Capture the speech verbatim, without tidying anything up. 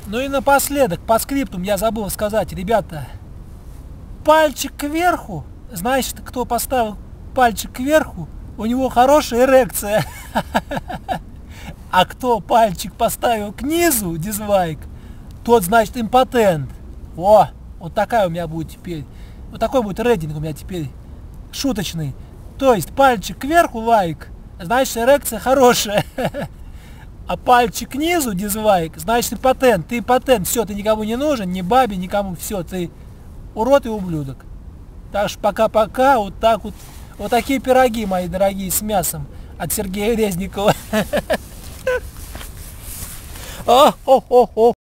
Ну и напоследок, по скриптум я забыл сказать, ребята, пальчик кверху, значит, кто поставил пальчик кверху, у него хорошая эрекция. А кто пальчик поставил к низу, дизлайк, тот, значит, импотент. О, вот такая у меня будет теперь, вот такой будет рейтинг у меня теперь, шуточный. То есть пальчик кверху лайк, значит, эрекция хорошая. А пальчик к низу дизлайк, значит, импотент. Ты импотент, все, ты никому не нужен, ни бабе, никому, все, ты урод и ублюдок. Так что пока-пока, вот так вот, вот такие пироги, мои дорогие, с мясом от Сергея Резникова. О, о, о, о.